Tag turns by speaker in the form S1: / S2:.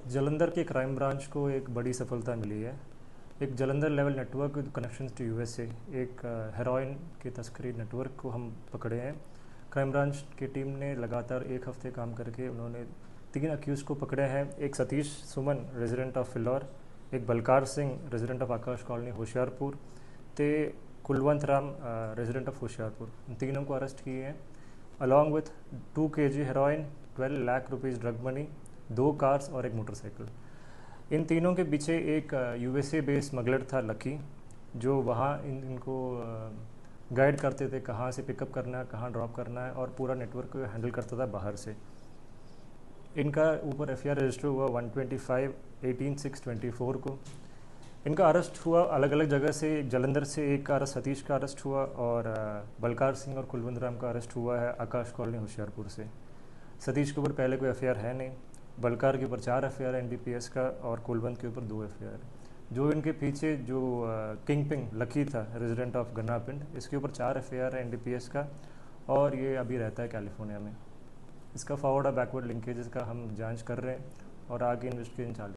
S1: जालंधर के crime branch को एक बड़ी सफलता मिली है। एक Jalandhar level network with connections to USA, एक हेरोइन के तस्करी नेटवर्क को हम पकड़े हैं। क्राइम ब्रांच की टीम ने लगातार एक हफ्ते काम करके उन्होंने 3 अक्यूज़ को पकड़े हैं। एक सतीश सुमन रेजिडेंट ऑफ फिलौर, एक Balkar Singh resident of Akash colony Hoshiarpur, ते कुलवंत राम रेजिडेंट ऑफ होशियारपुर। इन तीनों को अरेस्ट किए हैं along with 2 kg heroin, 12 lakh rupees drug money, 2 cars और एक मोटरसाइकिल। इन तीनों के पीछे एक यूएसए बेस्ड स्मगलर था लकी, जो वहाँ इनको गाइड करते थे कहाँ से पिकअप करना है, कहाँ ड्रॉप करना है, और पूरा नेटवर्क को हैंडल करता था बाहर से। इनका ऊपर एफआईआर रजिस्टर हुआ 125/18/6/24 को। इनका अरेस्ट हुआ अलग अलग जगह से। जालंधर से एक का अरेस्ट, सतीश का अरेस्ट हुआ, और बलकार सिंह और कुलवंत राम का अरेस्ट हुआ है आकाश कॉलोनी होशियारपुर से। सतीश के ऊपर पहले कोई एफआईआर है नहीं, बलकार के ऊपर 4 एफआईआर एनडीपीएस का, और कुलवंत के ऊपर 2 एफआईआर। जो इनके पीछे जो किंग पिंग लकी था रेजिडेंट ऑफ गन्ना पिंड, इसके ऊपर 4 एफआईआर एनडीपीएस का, और ये अभी रहता है कैलिफोर्निया में। इसका फॉरवर्ड और बैकवर्ड लिंकेजेस का हम जांच कर रहे हैं और आगे इन्वेस्टिगेशन चालू